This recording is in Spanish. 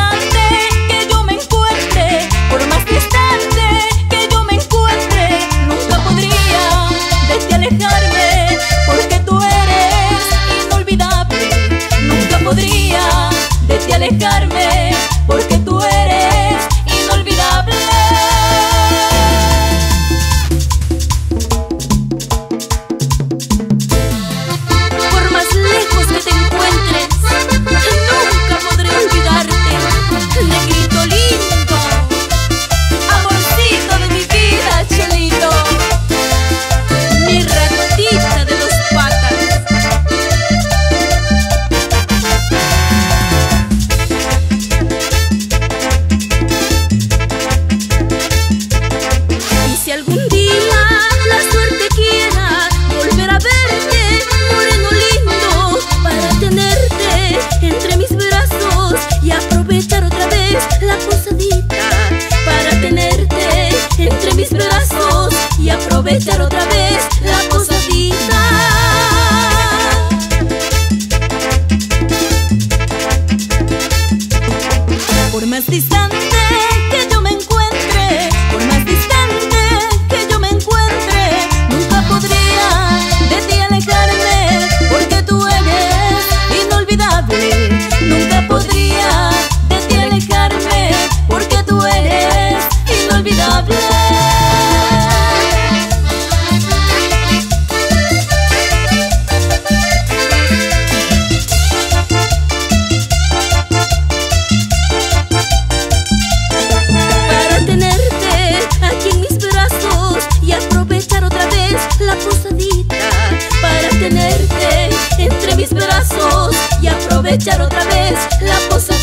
distante que yo me encuentre, por más distante que yo me encuentre, nunca podría de ti alejarme, porque tú eres inolvidable. Nunca podría de ti alejarme, porque tú eres inolvidable. Por más lejos que te encuentres, nunca podré olvidarte, negrito lindo, amorcito de mi vida, Chelito, mi ratita de 2 patas. Y si algún día la suerte quiera volver a verte, moreno lindo, para tenerte entre mis brazos y aprovechar otra vez la posadita, para tenerte entre mis brazos y aprovechar otra vez la posadita. Por más distante que yo me encuentre, por más distante que yo me encuentre, nunca podría de ti alejarme, porque tú eres inolvidable. Nunca podría de ti alejarme, porque tú eres inolvidable. Para tenerte aquí en mis brazos y aprovechar otra vez la posadita, para tenerte entre mis brazos y aprovechar otra vez la posadita.